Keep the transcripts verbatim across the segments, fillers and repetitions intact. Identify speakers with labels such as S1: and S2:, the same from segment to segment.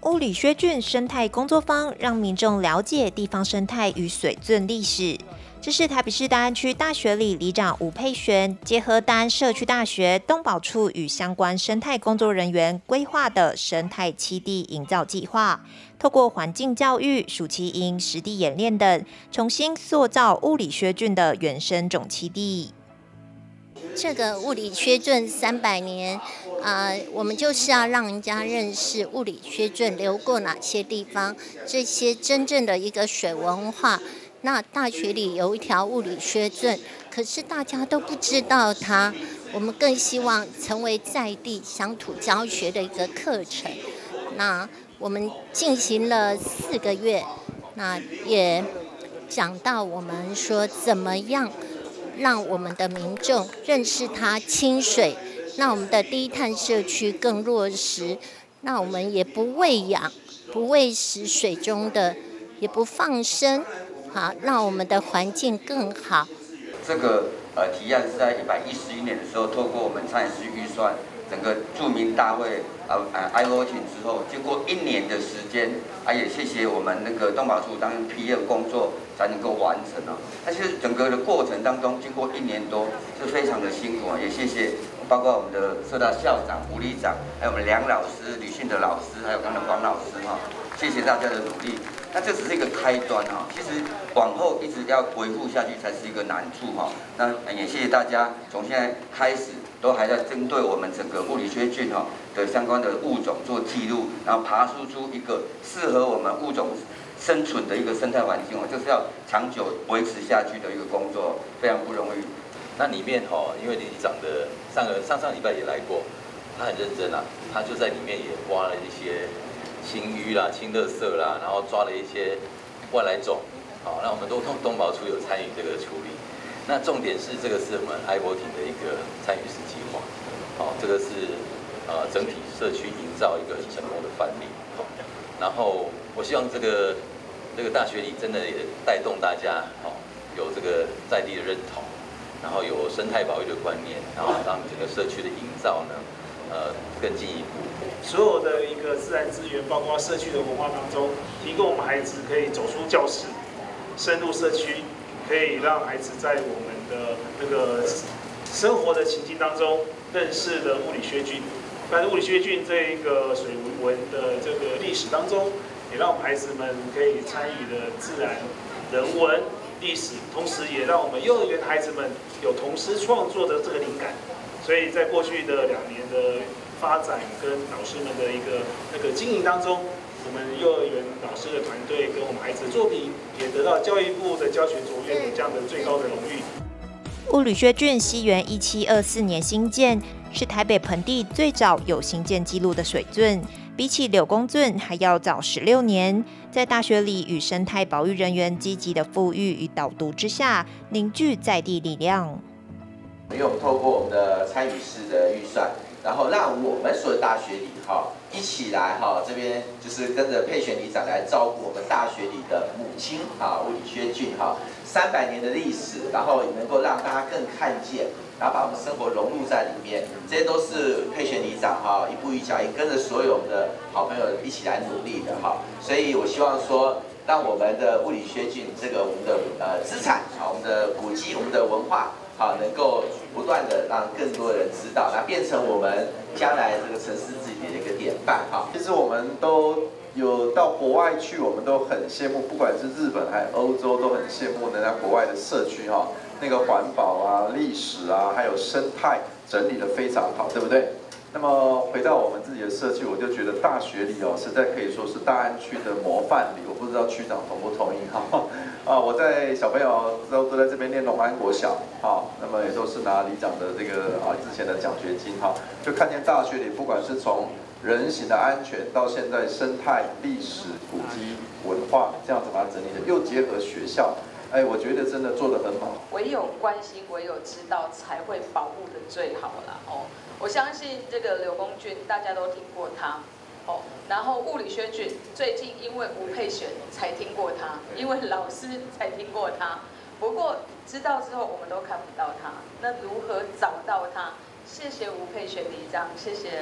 S1: 雾里薛郡生态工作坊让民众了解地方生态与水圳历史。这是台北市大安区大学里里长吴佩璇结合大安社区大学动保处与相关生态工作人员规划的生态栖地营造计划，透过环境教育、暑期营、实地演练等，重新塑造雾里薛郡的原生种栖地。
S2: 这个雾里薛郡三百年，呃，我们就是要让人家认识雾里薛郡流过哪些地方，这些真正的一个水文化。那大学里有一条雾里薛郡，可是大家都不知道它。我们更希望成为在地乡土教学的一个课程。那我们进行了四个月，那也讲到我们说怎么样让我们的民众认识它清水，那我们的低碳社区更落实，那我们也不喂养、不喂食水中的，也不放生，好，让我们的环境更好。
S3: 这个呃提案是在一百一十一年的时候，透过我们参与式预算，整个著名大会呃呃 I voting 之后，经过一年的时间，啊也谢谢我们那个动保处当 P M 工作才能够完成哦。但是整个的过程当中，经过一年多是非常的辛苦啊，也谢谢包括我们的社大校长、吴理长，还有我们梁老师、吕训的老师，还有刚才黄老师哈，谢谢大家的努力。那这只是一个开端哈，其实往后一直要维护下去才是一个难处哈。那也谢谢大家，从现在开始都还在针对我们整个雾里薛郡哈的相关的物种做记录，然后爬梳出一个适合我们物种生存的一个生态环境哦，这是要长久维持下去的一个工作，非常不容易。
S4: 那里面哈，因为李长的上个上上礼拜也来过，他很认真啊，他就在里面也挖了一些清淤啦、清垃圾啦，然后抓了一些外来种，好，那我们都东东保处有参与这个处理。那重点是这个是我们 I voting 的一个参与式计划，好，这个是呃整体社区营造一个很成功的范例。好，然后我希望这个这个大学里真的也带动大家，好，有这个在地的认同，然后有生态保育的观念，然后让整个社区的营造呢，呃更进一步。
S5: 所有的一个自然资源，包括社区的文化当中，提供我们孩子可以走出教室，深入社区，可以让孩子在我们的那个生活的情境当中，认识了雾里薛郡。但是雾里薛郡这一个水文的这个历史当中，也让我们孩子们可以参与了自然、人文、历史，同时也让我们幼儿园的孩子们有童诗创作的这个灵感。所以在过去的两年的发展跟老师们的一个那个经营当中，我们幼儿园老师的团队跟我们孩子的作品也得到教育部的教学卓越的这样的最高的荣誉。
S1: 雾里薛郡西元一七二四年兴建，是台北盆地最早有兴建记录的水圳，比起柳公圳还要早十六年。在大学里与生态保育人员积极的复育与导读之下，凝聚在地力量。
S6: 因为我们透过我们的参与式的预算，然后让我们所有大学里哈一起来哈，这边就是跟着佩璇里长来照顾我们大学里的母亲啊，雾里薛郡哈三百年的历史，然后能够让大家更看见，然后把我们生活融入在里面，这些都是佩璇里长哈一步一脚印跟着所有的好朋友一起来努力的哈，所以我希望说，让我们的雾里薛郡这个我们的呃资产啊，我们的古迹，我们的文化。好，能够不断的让更多人知道，那变成我们将来这个城市治理的一个典范哈。
S7: 其实我们都有到国外去，我们都很羡慕，不管是日本还是欧洲，都很羡慕人家国外的社区哈，那个环保啊、历史啊，还有生态整理的非常好，对不对？那么回到我们自己的社区，我就觉得大学里哦，实在可以说是大安区的模范里。我不知道区长同不同意哈？啊，我在小朋友都都在这边念龙安国小，哈，那么也都是拿里长的这个啊之前的奖学金哈，就看见大学里不管是从人行的安全到现在生态、历史、古迹、文化这样子把它整理的，又结合学校。哎，我觉得真的做得很好。
S8: 唯有关心，唯有知道，才会保护的最好啦。哦，我相信这个柳公郡大家都听过他，哦，然后雾里薛郡最近因为吴佩璇才听过他，因为老师才听过他。不过知道之后，我们都看不到他。那如何找到他？谢谢吴佩璇里长，谢谢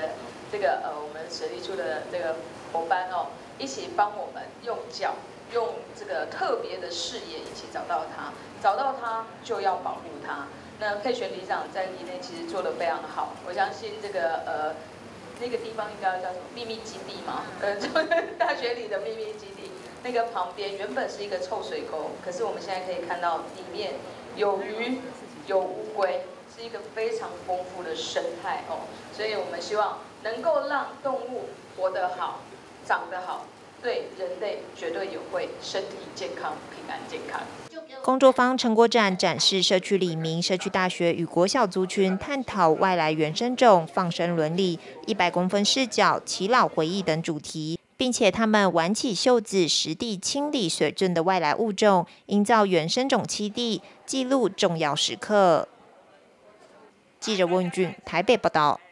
S8: 这个呃我们水利处的这个伙伴哦，一起帮我们用脚。 用这个特别的视野一起找到它，找到它就要保护它。那佩璇里长在里内其实做得非常好，我相信这个呃那个地方应该叫什么秘密基地嘛？呃，大学里的秘密基地，那个旁边原本是一个臭水沟，可是我们现在可以看到里面有鱼有乌龟，是一个非常丰富的生态哦。所以我们希望能够让动物活得好，长得好。 对人类绝对有惠，身体健康、平安健康。
S1: 工作坊成果展展示社区里民、社区大学与国小族群探讨外来原生种、放生伦理、一百公分视角、耆老回忆等主题，并且他们挽起袖子，实地清理水圳的外来物种，营造原生种栖地，记录重要时刻。记者温俊台北报道。